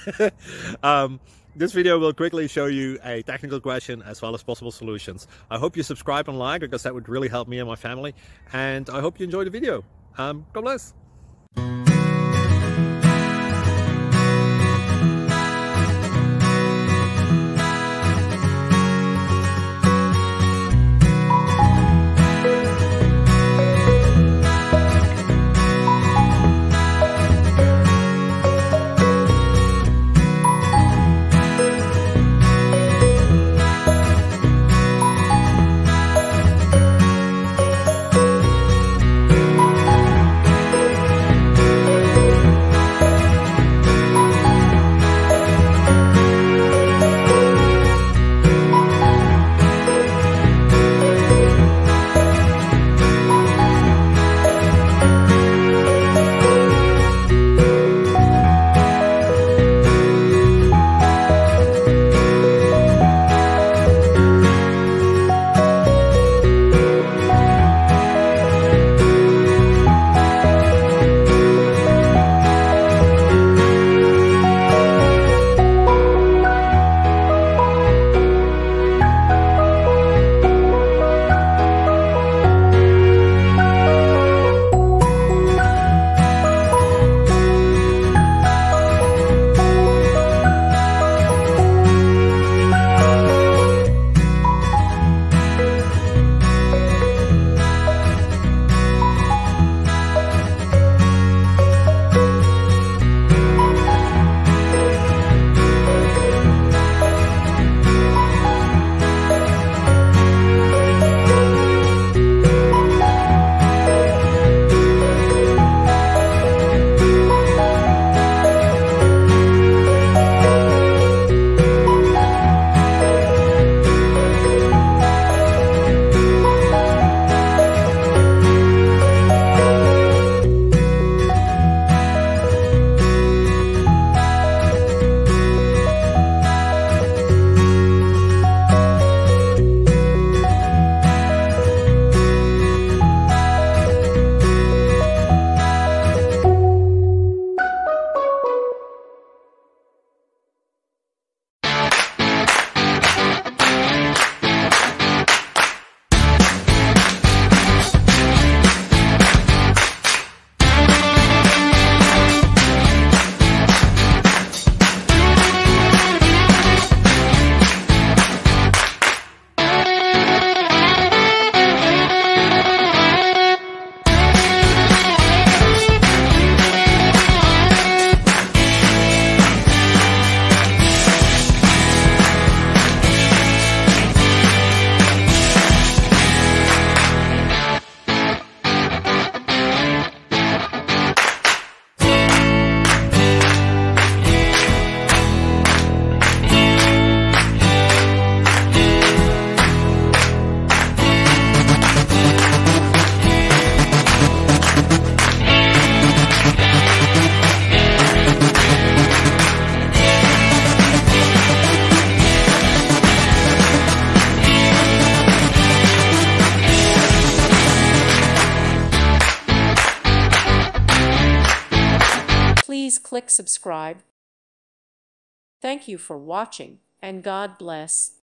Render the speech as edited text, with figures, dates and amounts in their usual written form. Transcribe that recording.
This video will quickly show you a technical question as well as possible solutions. I hope you subscribe and like, because that would really help me and my family. And I hope you enjoy the video. God bless. Please click subscribe. Thank you for watching, and God bless.